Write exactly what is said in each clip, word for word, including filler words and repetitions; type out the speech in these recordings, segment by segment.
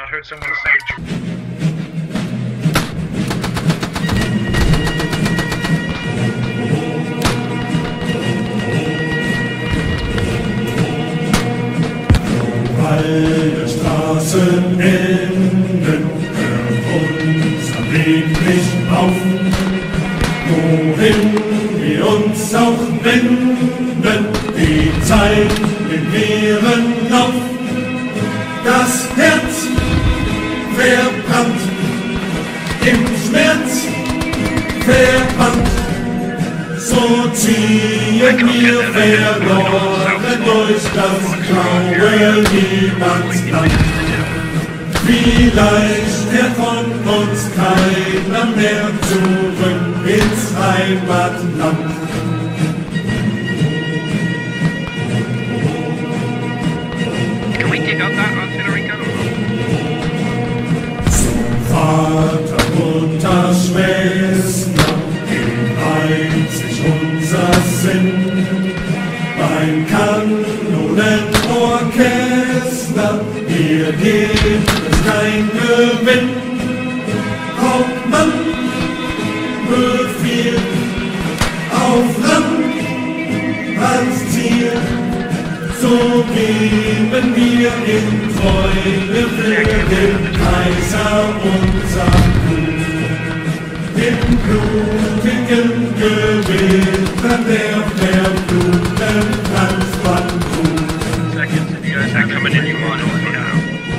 I heard someone say. Alle Straßen enden, hört unser Weg nicht auf. Wohin wir uns auch wenden, die Zeit im leeren Lauf. Das Herz verbrannt, im Schmerz verbannt, so ziehen wir verloren durch das graue Niemandsland. Vielleicht kehrt von uns keiner mehr zurück ins Heimatland. Can we dig up that artillery gun or not? Zum Vater, Mutter, Schwester, einzig unser Sinn. Beim Kanonenorchester, hier gibt es kein Gewinn. Hauptmann befiehlt auf Rang als Ziel, so geben wir in Treue für den Kaiser unser Blut. Im blutigen Gewitter der verbluteten Transbandgut. Seconds, if you guys are coming in, you want to let me know.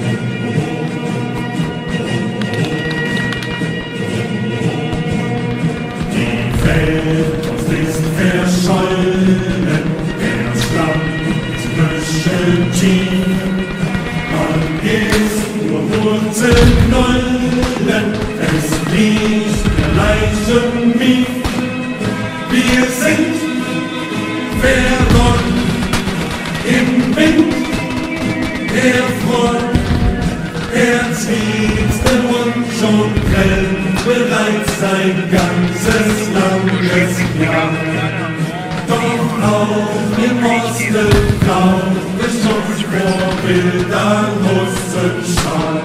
Die Welt ist verschollen, der Schlamm ist büscheltief. Man ist nur Wurzelknollen, es liegt der Leichen mief. Wir sind verloren im Wind der Front. Herzliebste und schon brennt bereits sein ganzes langes Jahr. Doch auch im Osten braucht es uns Vorbilder Russenschau.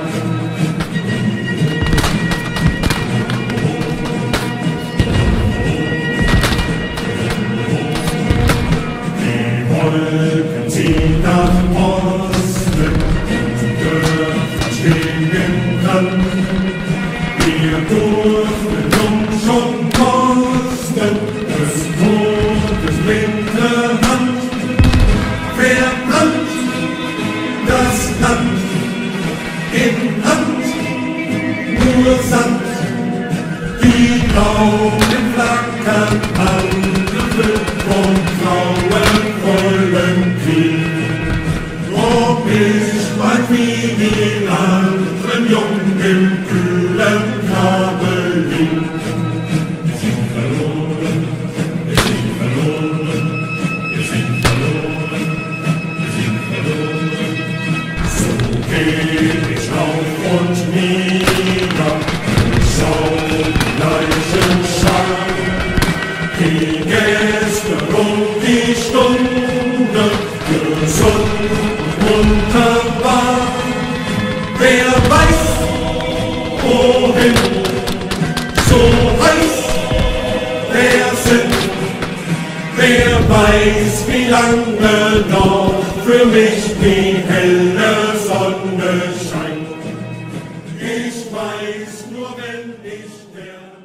Die Wolken ziehen nach Osten, die Dörfer stehen im Brand. Wir durften uns schon kosten des Todes blinde Hand. Verbrannt das Land in Hand, nur Sand. Die blauen Flaggen angefüllt von grauenvollen Krieg. Ob ich bald wie die anderen Jungen im kühlen Grabe lieg. Wir sind verloren, wir sind verloren, wir sind verloren, wir sind verloren. So geh ich auf und nieder, schau die Leichenschar. Die Gäste und die Stunde, gesund und wunderbar. Wer weiß, wohin, so heiß der Sinn. Wer weiß, wie lange noch für mich die helle Sonne scheint. Ich weiß nur, wenn ich sterbe.